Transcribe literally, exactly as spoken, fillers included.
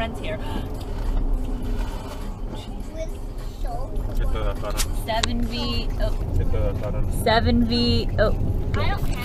friends here. Ito na parang. seven V. Oh. Ito na parang. seven V. Oh. I don't have